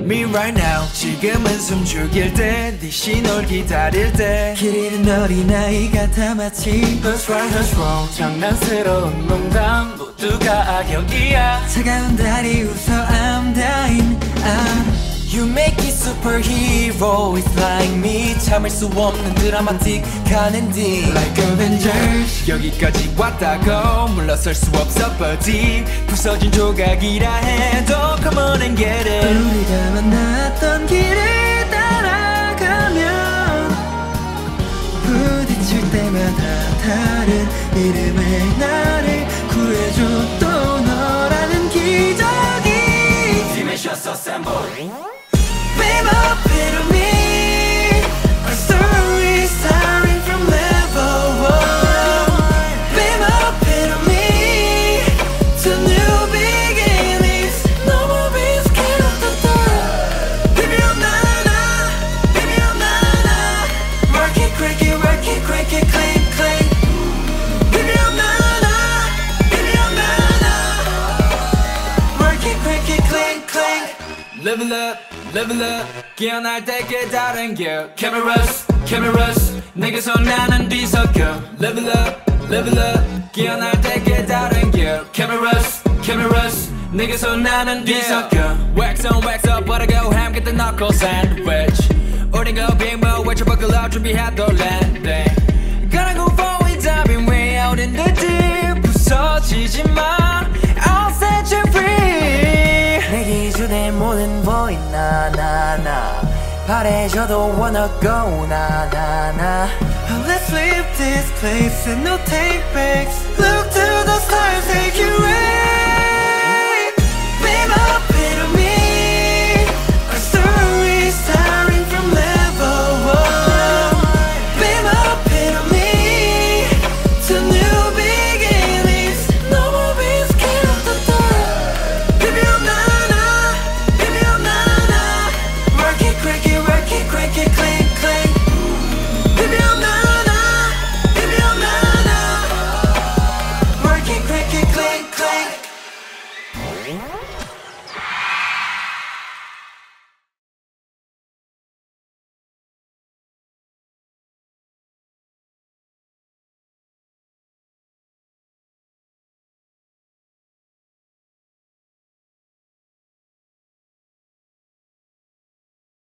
me right now. 지금은 숨 죽일 때 네 신호를 기다릴 때 길 잃은 어린아이 같아 마치 Who's right, who's wrong. 장난스러운 농담 모두가 악역이야. 차가운 달이 웃어 I'm dying. You make it superhero. It's like me. 참을 수 없는 드라마틱한 엔딩 Like Avengers. 여기까지 왔다고 물러설 수 없어 buddy. 부서진 조각이라 해도 Come on and get it. 우리가 만났던 길을 따라가면 부딪힐 때마다 다른 이름의 나를 구해줘. 또 너라는 기적이 Dimensions Assemble. Babe up into me. Our story starting from level 1. Babe up into me. To new beginnings. No more being scared of the dark. Baby oh na na, baby oh na na. Work it, crank it, clean, clean. Baby oh na na, baby oh na na. Work it, crank it, clean, clean. Level up. Level up, 깨어날 때 깨달은 길 Cameras, cameras, 내게서 나는 뒤섞여 Level up, level up, 깨어날 때 깨달은 길 Cameras, cameras, 내게서 나는 뒤섞여 Wax on, wax up, 버려고 ham, get the knuckle sandwich 우린 go big mo, watch your buckle up, 준비하던 landing Gonna go forward, diving way out in the deep 부서지지 마, I'll set you free 내 기준에 모든 보인 나나나 바래져도 wanna go 나나나 Let's leave this place and no take backs Look to the stars, take you away